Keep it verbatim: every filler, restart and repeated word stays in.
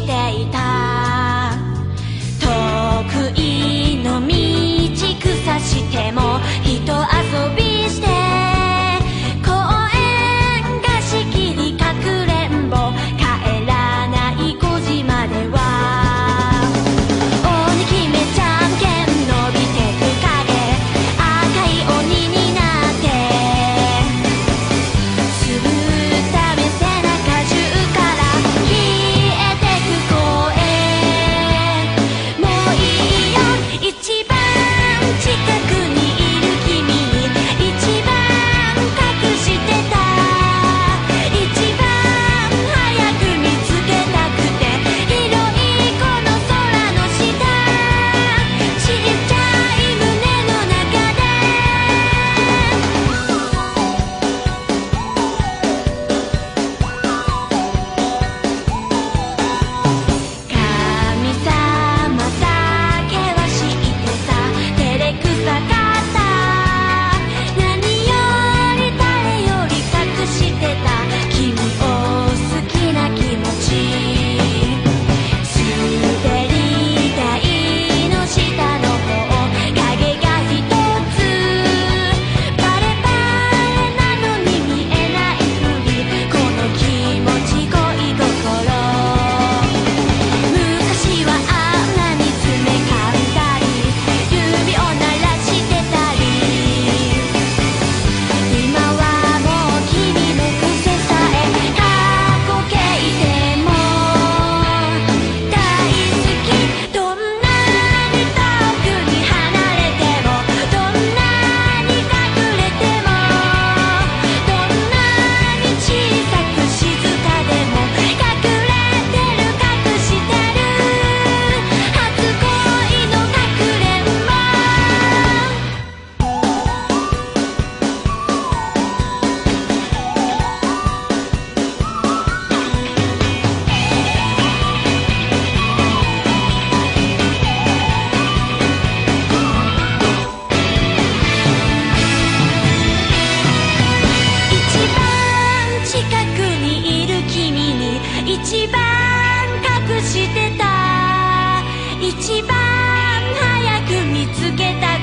していた。得意の道草しても人遊びして、公園貸し切りかくれんぼ、帰らないごじまでは鬼決めじゃんけん伸びてく影、赤い鬼になってすぶった目背中中から消えてく公園。もういいよ一番近くにいる君に一番隠してた、一番早く見つけたくて、広いこの空の下、ちっちゃい胸の中で神様だけは知ってさ、照れくさかった、何より誰より隠してた君を好きな気持ち。滑り台の下の方影がひとつ、バレバレなのに見えないふり、この気持ち恋心。昔はあんなに爪噛んだり指を鳴らしてたり、今はもう君の癖さえ過去形でも大好き。どんなに遠くに離れても、どんなに隠れても、どんなに小さく静かでも、隠れてる隠してる初恋のかくれんぼ。一番近くにいる君に一番隠してた、一番早く見つけた